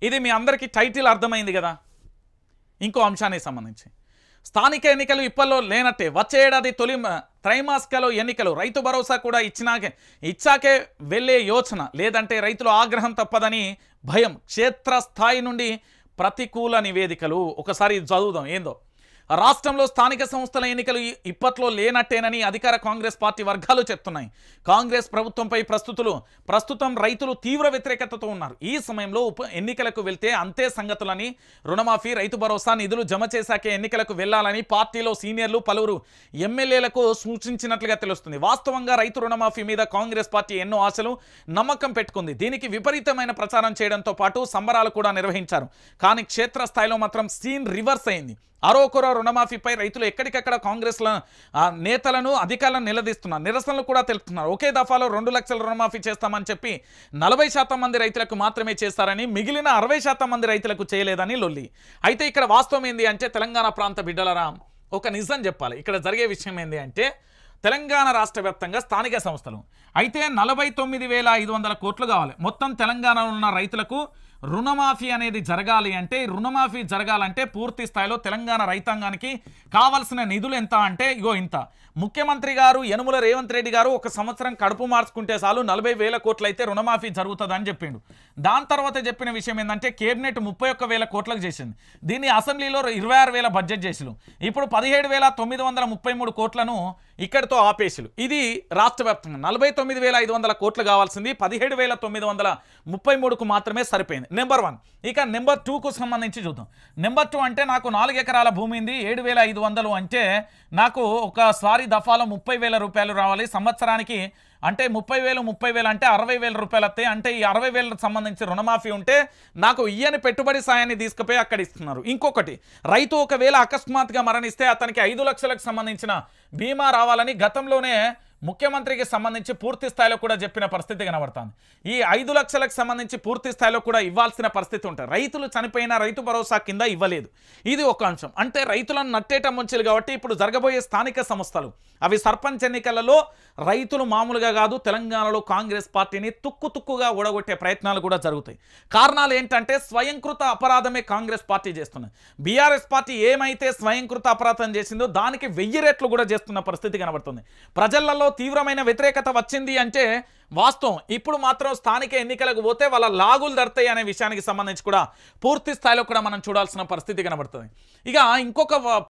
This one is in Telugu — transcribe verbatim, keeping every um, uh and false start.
ఇది మీ అందరికీ టైటిల్ అర్థమైంది కదా. ఇంకో అంశానికి సంబంధించి స్థానిక ఎన్నికలు ఇప్పట్లో లేనట్టే, వచ్చే ఏడాది తొలి త్రైమాసికలో ఎన్నికలు, రైతు భరోసా కూడా ఇచ్చినాకే ఇచ్చాకే వెళ్ళే యోచన, లేదంటే రైతుల ఆగ్రహం తప్పదని భయం, క్షేత్రస్థాయి నుండి ప్రతికూల నివేదికలు. ఒకసారి చదువుదాం ఏందో. రాష్ట్రంలో స్థానిక సంస్థల ఎన్నికలు ఇప్పట్లో లేనట్టేనని అధికార కాంగ్రెస్ పార్టీ వర్గాలు చెప్తున్నాయి. కాంగ్రెస్ ప్రభుత్వంపై ప్రస్తుతులు ప్రస్తుతం రైతులు తీవ్ర వ్యతిరేకతతో ఉన్నారు. ఈ సమయంలో ఉప ఎన్నికలకు వెళ్తే అంతే సంగతులని, రుణమాఫీ, రైతు భరోసా నిధులు జమ చేశాకే ఎన్నికలకు వెళ్లాలని పార్టీలో సీనియర్లు పలువురు ఎమ్మెల్యేలకు సూచించినట్లుగా తెలుస్తుంది. వాస్తవంగా రైతు రుణమాఫీ మీద కాంగ్రెస్ పార్టీ ఎన్నో ఆశలు, నమ్మకం పెట్టుకుంది. దీనికి విపరీతమైన ప్రచారం చేయడంతో పాటు సంబరాలు కూడా నిర్వహించారు. కానీ క్షేత్రస్థాయిలో మాత్రం సీన్ రివర్స్ అయింది. అరోకొర రుణమాఫీపై రైతులు ఎక్కడికక్కడ కాంగ్రెస్ నేతలను, అధికారులను నిలదీస్తున్నారు. నిరసనలు కూడా తెలుపుతున్నారు. ఒకే దఫాలో రెండు లక్షల రుణమాఫీ చేస్తామని చెప్పి నలభై శాతం మంది రైతులకు మాత్రమే చేస్తారని, మిగిలిన అరవై శాతం మంది రైతులకు చేయలేదని లొల్లి. అయితే ఇక్కడ వాస్తవం ఏంది అంటే, తెలంగాణ ప్రాంత బిడ్డలరా ఒక నిజం చెప్పాలి. ఇక్కడ జరిగే విషయం ఏంది అంటే, తెలంగాణ రాష్ట్ర వ్యాప్తంగా స్థానిక సంస్థలు అయితే నలభై తొమ్మిది వేల ఐదు వందల కోట్లు కావాలి. మొత్తం తెలంగాణలో ఉన్న రైతులకు రుణమాఫీ అనేది జరగాలి అంటే, రుణమాఫీ జరగాలంటే పూర్తి స్థాయిలో తెలంగాణ రైతాంగానికి కావాల్సిన నిధులు ఎంత అంటే ఇగో ఇంత. ముఖ్యమంత్రి గారు యనుమల రేవంత్ రెడ్డి గారు ఒక సంవత్సరం కడుపు మార్చుకుంటే చాలు నలభై వేల కోట్లు అయితే రుణమాఫీ జరుగుతుందని చెప్పిండు. దాని తర్వాత చెప్పిన విషయం ఏంటంటే, కేబినెట్ ముప్పై ఒక్క వేల కోట్లకు చేసింది. దీన్ని అసెంబ్లీలో ఇరవై ఆరు వేల బడ్జెట్ చేసిలు. ఇప్పుడు పదిహేడు వేల తొమ్మిది వందల ముప్పై మూడు కోట్లను ఇక్కడితో ఆపేసిలు. ఇది రాష్ట్ర వ్యాప్తంగా నలభై తొమ్మిది వేల ఐదు వందల కోట్లు కావాల్సింది పదిహేడు వేల తొమ్మిది వందల ముప్పై మూడుకు మాత్రమే సరిపోయింది. Number one. ఇక నెంబర్ టూకు సంబంధించి చూద్దాం. నెంబర్ టూ అంటే, నాకు నాలుగు ఎకరాల భూమి ఉంది, ఏడు వేల ఐదు వందలు అంటే నాకు ఒకసారి దఫాలో ముప్పై వేల రూపాయలు రావాలి సంవత్సరానికి. అంటే ముప్పై వేలు ముప్పై వేలు అంటే అరవై వేల రూపాయలు వస్తాయి. అంటే ఈ అరవై వేలకు సంబంధించి రుణమాఫీ ఉంటే నాకు ఇయ్యని పెట్టుబడి సాయాన్ని తీసుకుపోయి అక్కడ ఇస్తున్నారు. ఇంకొకటి, రైతు ఒకవేళ అకస్మాత్తుగా మరణిస్తే అతనికి ఐదు లక్షలకు సంబంధించిన బీమా రావాలని గతంలోనే ముఖ్యమంత్రికి సంబంధించి పూర్తి స్థాయిలో కూడా చెప్పిన పరిస్థితి కనబడుతుంది. ఈ ఐదు లక్షలకు సంబంధించి పూర్తి స్థాయిలో కూడా ఇవ్వాల్సిన పరిస్థితి ఉంటుంది. రైతులు చనిపోయిన రైతు భరోసా కింద ఇవ్వలేదు. ఇది ఒక అంశం. అంటే రైతులను నట్టేట ముంచాలి కాబట్టి ఇప్పుడు జరగబోయే స్థానిక సంస్థలు అవి సర్పంచ్ ఎన్నికలలో రైతులు మామూలుగా కాదు, తెలంగాణలో కాంగ్రెస్ పార్టీని తుక్కు తుక్కుగా ఊడగొట్టే ప్రయత్నాలు కూడా జరుగుతాయి. కారణాలు ఏంటంటే, స్వయంకృత అపరాధమే కాంగ్రెస్ పార్టీ చేస్తున్నది. బీఆర్ఎస్ పార్టీ ఏమైతే స్వయంకృత అపరాధం చేసిందో దానికి వెయ్యి రెట్లు కూడా చేస్తున్న పరిస్థితి కనబడుతుంది. ప్రజలలో తీవ్రమైన వ్యతిరేకత వచ్చింది అంటే వాస్తవం. ఇప్పుడు మాత్రం స్థానిక ఎన్నికలకు పోతే వాళ్ళ లాగులు దడతాయి అనే విషయానికి సంబంధించి కూడా పూర్తి స్థాయిలో కూడా మనం చూడాల్సిన పరిస్థితి కనబడుతుంది. ఇక ఇంకొక